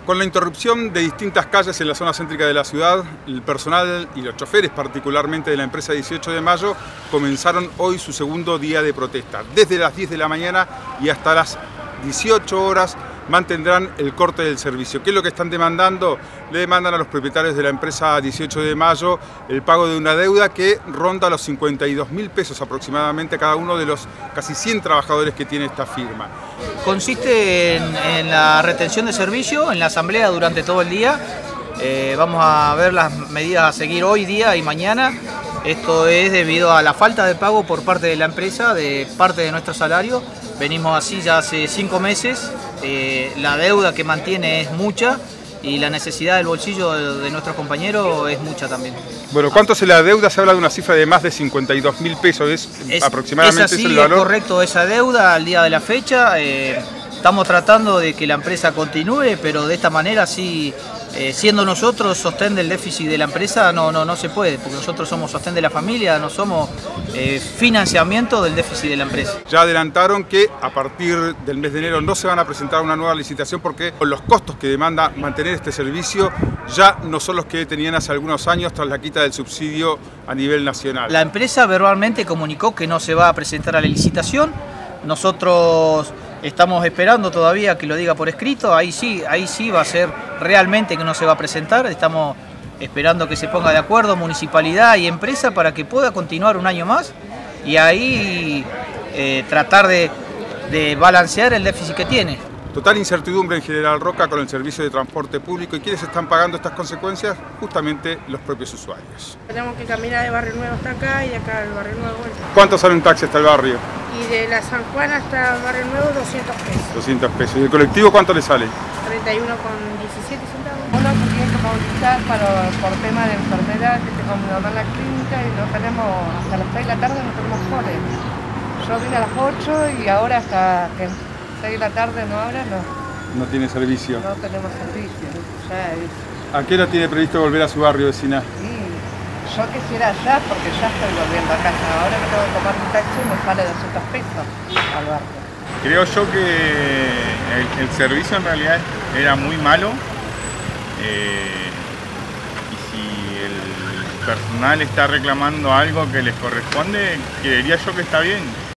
Con la interrupción de distintas calles en la zona céntrica de la ciudad, el personal y los choferes particularmente de la empresa 18 de Mayo comenzaron hoy su segundo día de protesta. Desde las 10 de la mañana y hasta las 18 horas mantendrán el corte del servicio. ¿Qué es lo que están demandando? Le demandan a los propietarios de la empresa 18 de Mayo el pago de una deuda que ronda los 52.000 pesos aproximadamente a cada uno de los casi 100 trabajadores que tiene esta firma. Consiste en la retención de servicio, en la asamblea durante todo el día. Vamos a ver las medidas a seguir hoy día y mañana. Esto es debido a la falta de pago por parte de la empresa, de parte de nuestro salario. Venimos así ya hace 5 meses, la deuda que mantiene es mucha y la necesidad del bolsillo de nuestros compañeros es mucha también. Bueno, ¿cuánto es la deuda? Se habla de una cifra de más de 52.000 pesos, ¿es aproximadamente es así, el valor? Es correcto esa deuda al día de la fecha. Estamos tratando de que la empresa continúe, pero de esta manera sí, siendo nosotros sostén del déficit de la empresa, no se puede, porque nosotros somos sostén de la familia, no somos financiamiento del déficit de la empresa. Ya adelantaron que a partir del mes de enero no se van a presentar una nueva licitación porque los costos que demanda mantener este servicio ya no son los que tenían hace algunos años tras la quita del subsidio a nivel nacional. La empresa verbalmente comunicó que no se va a presentar a la licitación. Nosotros estamos esperando todavía que lo diga por escrito, ahí sí va a ser realmente que no se va a presentar. Estamos esperando que se ponga de acuerdo municipalidad y empresa para que pueda continuar un año más y ahí tratar de balancear el déficit que tiene. Total incertidumbre en General Roca con el servicio de transporte público. ¿Y quiénes están pagando estas consecuencias? Justamente los propios usuarios. Tenemos que caminar de Barrio Nuevo hasta acá y de acá al Barrio Nuevo vuelta. ¿Cuánto sale un taxi hasta el barrio? Y de la San Juan hasta el Barrio Nuevo 200 pesos. 200 pesos. ¿Y el colectivo cuánto le sale? 31,17 centavos. Uno se tiene que movilizar por tema de enfermedad, que tengo mi mamá en la clínica y no tenemos, hasta las 6 de la tarde no tenemos cole. Yo vine a las 8 y ahora hasta que 6 de la tarde No tiene servicio. no tenemos servicio. Ya es, ¿A qué hora tiene previsto volver a su barrio, vecina? sí, yo quisiera ya porque ya estoy volviendo a casa. Ahora me tengo que tomar un taxi y me sale 200 pesos al barrio. Creo yo que el servicio en realidad era muy malo y si el personal está reclamando algo que les corresponde, creería yo que está bien.